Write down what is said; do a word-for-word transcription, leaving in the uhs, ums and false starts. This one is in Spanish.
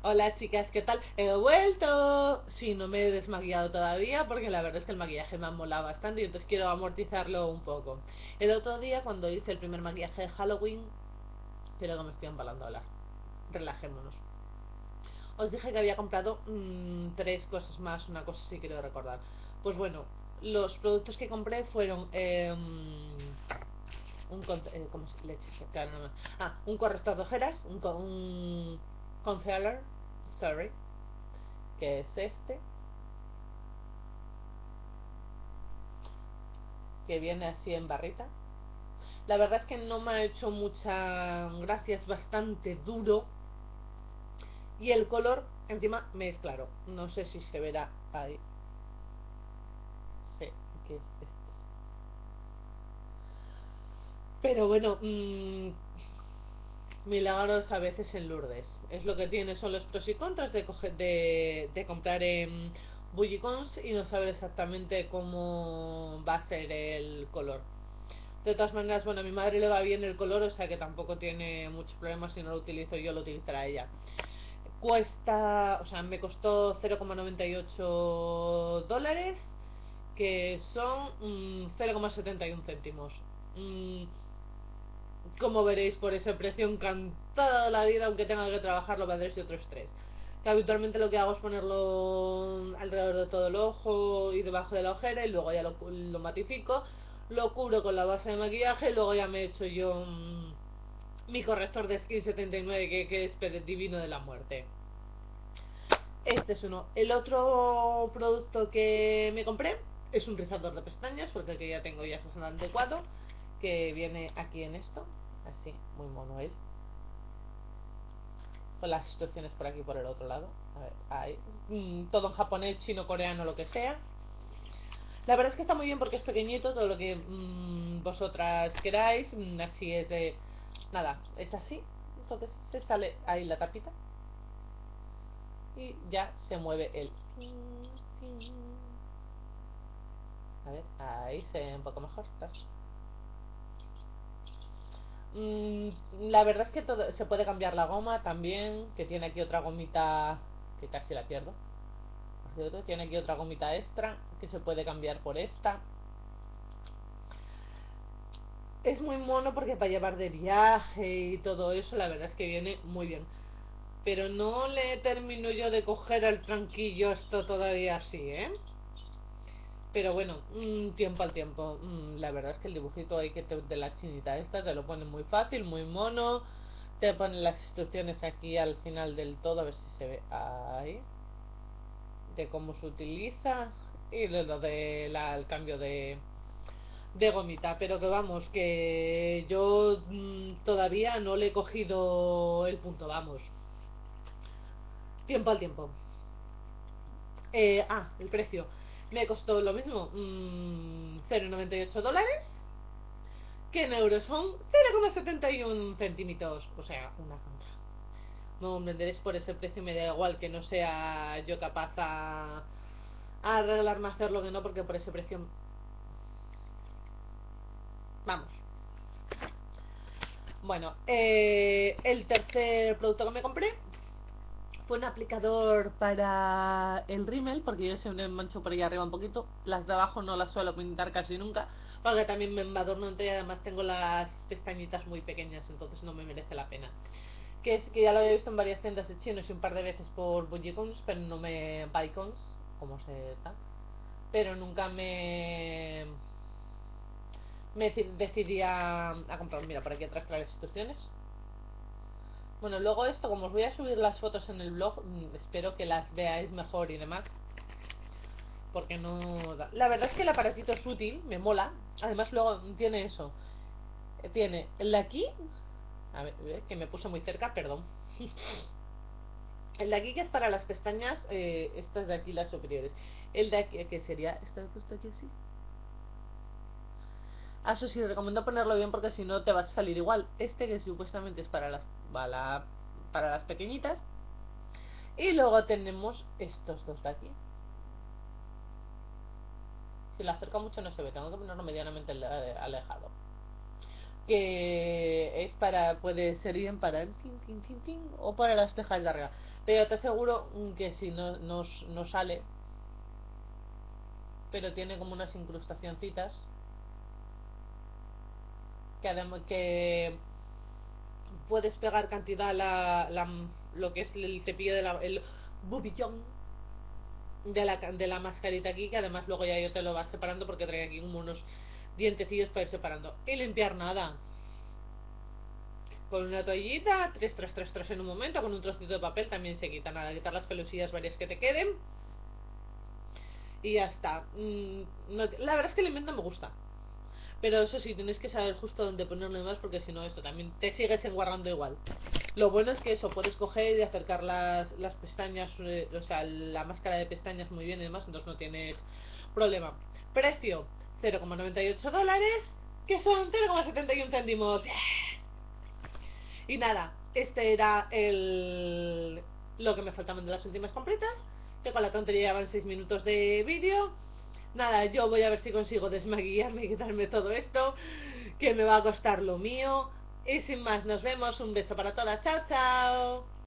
Hola chicas, ¿qué tal? He vuelto. Sí, no me he desmaquillado todavía porque la verdad es que el maquillaje me ha molado bastante y entonces quiero amortizarlo un poco. El otro día cuando hice el primer maquillaje de Halloween, pero que me estoy embalando a hablar. Relajémonos. Os dije que había comprado mmm, tres cosas más, una cosa sí quiero recordar. Pues bueno, los productos que compré fueron eh, un eh, ¿cómo se leche? Claro, no, no. Ah, un corrector de ojeras, un, un concealer, sorry, que es este, que viene así en barrita. La verdad es que no me ha hecho mucha gracia, es bastante duro. Y el color, encima, me es claro. No sé si se verá ahí. Sí, que es este. Pero bueno, mmm, milagros a veces en Lourdes. Es lo que tiene, son los pros y contras de, coger, de, de comprar en Bullicons y no saber exactamente cómo va a ser el color. De todas maneras, bueno, a mi madre le va bien el color, o sea que tampoco tiene muchos problemas. Si no lo utilizo yo, lo utilizará ella. Cuesta, o sea, me costó cero coma noventa y ocho dólares, que son mmm, cero coma setenta y uno céntimos. Mm, como veréis, por ese precio, encantada de la vida, aunque tenga que trabajarlo, valdréis de otros tres. Que habitualmente lo que hago es ponerlo alrededor de todo el ojo y debajo de la ojera y luego ya lo, lo matifico, lo cubro con la base de maquillaje y luego ya me he hecho yo mmm, mi corrector de Skin setenta y nueve que, que es divino de la muerte. Este es uno. El otro producto que me compré es un rizador de pestañas, porque el que ya tengo ya es bastante adecuado, que viene aquí en esto, así, muy mono él, con las instrucciones por aquí por el otro lado. A ver, ahí. Mm, todo en japonés, chino, coreano, lo que sea. La verdad es que está muy bien porque es pequeñito, todo lo que mmm, vosotras queráis. Mm, así es de. Nada, es así. Entonces se sale ahí la tapita y ya se mueve el. A ver, ahí se ve un poco mejor. Mm, la verdad es que todo, se puede cambiar la goma también, que tiene aquí otra gomita que casi la pierdo. Por cierto, tiene aquí otra gomita extra que se puede cambiar por esta. Es muy mono porque para llevar de viaje y todo eso, la verdad es que viene muy bien. Pero no le termino yo de coger el tranquillo esto todavía así, ¿eh? Pero bueno, mmm, tiempo al tiempo. Mm, la verdad es que el dibujito ahí que te, de la chinita esta te lo pone muy fácil, muy mono. Te ponen las instrucciones aquí al final del todo, a ver si se ve ahí. De cómo se utiliza y de lo del de cambio de, de gomita. Pero que vamos, que yo mmm, todavía no le he cogido el punto, vamos. Tiempo al tiempo. Eh, ah, el precio. Me costó lo mismo, mmm, cero coma noventa y ocho dólares, que en euros son cero coma setenta y uno centímetros. O sea, una contra. No me venderéis por ese precio, me da igual que no sea yo capaz a, a arreglarme a hacerlo, que no, porque por ese precio. Vamos. Bueno, eh, el tercer producto que me compré fue un aplicador para el rímel, porque yo siempre me mancho por ahí arriba un poquito. Las de abajo no las suelo pintar casi nunca, porque también me embadurno y además tengo las pestañitas muy pequeñas, entonces no me merece la pena. Que es que ya lo había visto en varias tiendas de chinos y un par de veces por Bullicons, pero no me. Bicons, como se da. Pero nunca me. Me decidí a, a comprar. Mira, por aquí atrás trae las instrucciones. Bueno, luego esto, como os voy a subir las fotos en el blog, espero que las veáis mejor y demás. Porque no da. La verdad es que el aparatito es útil, me mola. Además, luego tiene eso. Tiene el de aquí. A ver, que me puse muy cerca, perdón. El de aquí que es para las pestañas, eh, estas de aquí, las superiores. El de aquí, que sería, ¿está puesto aquí así? Ah, eso sí, recomiendo ponerlo bien porque si no te va a salir igual. Este que supuestamente es para las, para, para las pequeñitas. Y luego tenemos estos dos de aquí. Si lo acerco mucho no se ve, tengo que ponerlo medianamente alejado. Que es para, puede ser bien para el tin, tin, tin, tin, o para las cejas largas. Pero te aseguro que si no, no, no sale, pero tiene como unas incrustacioncitas que además que puedes pegar cantidad la, la lo que es el cepillo de la el bubillón de la, de la mascarita aquí, que además luego ya yo te lo vas separando porque trae aquí como unos dientecillos para ir separando. Y limpiar nada. Con una toallita, tres, tres, tres, tres en un momento, con un trocito de papel también se quita nada. Quitar las pelusillas varias que te queden. Y ya está. Mm, no, la verdad es que el invento me gusta. Pero eso sí, tienes que saber justo dónde ponerlo y más, porque si no, esto también te sigues enguarrando igual. Lo bueno es que eso, puedes coger y acercar las, las pestañas, eh, o sea, la máscara de pestañas muy bien y demás, entonces no tienes problema. Precio, cero coma noventa y ocho dólares, que son cero coma setenta y uno céntimos. Y nada, este era el lo que me faltaban de las últimas completas, que con la tontería van seis minutos de vídeo. Nada, yo voy a ver si consigo desmaquillarme y quitarme todo esto, que me va a costar lo mío. Y sin más, nos vemos. Un beso para todas. Chao, chao.